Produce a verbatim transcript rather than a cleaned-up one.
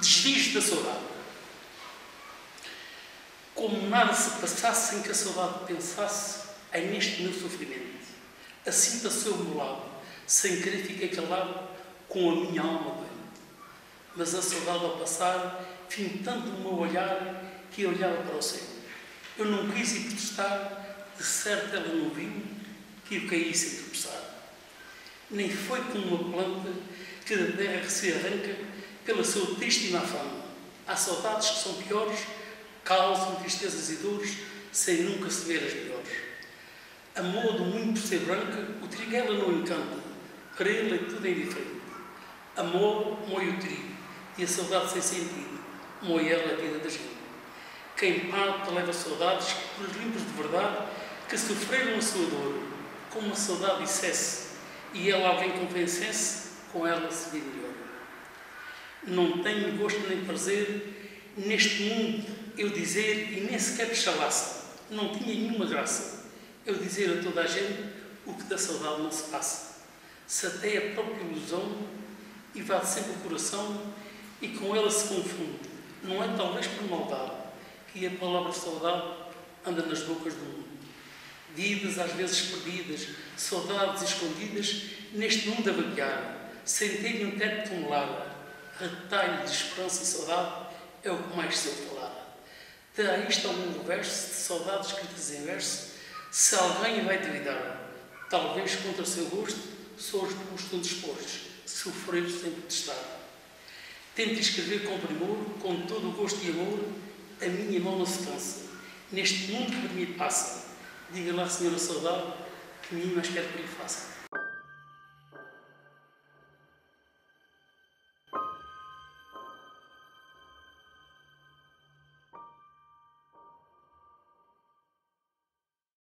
desvios da saudade. Como nada se passasse sem que a saudade pensasse em neste meu sofrimento. Assim passou ao meu lado, sem querer fiquei calado, com a minha alma doente. Mas a saudade ao passar, fintando o meu olhar, que eu olhava para o céu. Eu não quis ir protestar, de certo ela não viu, que eu caí sem tropeçar. Nem foi como uma planta que da terra se arranca pela sua triste e má fama. Há saudades que são piores, causam tristezas e dores, sem nunca se ver as melhores. Amor do muito por ser branca, o trigo ela não encanta, para ele é tudo indiferente. Amor moe o trigo, e a saudade sem sentido, moe ela a vida da gente. Quem parte leva saudades pelos limpos de verdade que sofreram a sua dor, como a saudade dissesse, e ela alguém convencesse, com ela se vê melhor. Não tenho gosto nem prazer neste mundo eu dizer, e nem sequer de chalaça, não tinha nenhuma graça, eu dizer a toda a gente o que da saudade não se passa. Se até a própria ilusão invade sempre o coração e com ela se confunde, não é talvez por maldade que a palavra saudade anda nas bocas do mundo. Vidas às vezes perdidas, saudades escondidas neste mundo a vaguear, sem terem um teto de tonelada, retalho de esperança e saudade é o que mais se ouve falar. Terá isto algum verso de saudades escritas em verso? Se alguém vai duvidar, talvez contra o seu gosto, só os bons estão dispostos, sofrer sem protestar. Tento escrever com primor, com todo o gosto e amor, a minha mão não se cansa, neste mundo que por mim passa. Diga lá, senhora saudade, que mim mais quero que lhe faça.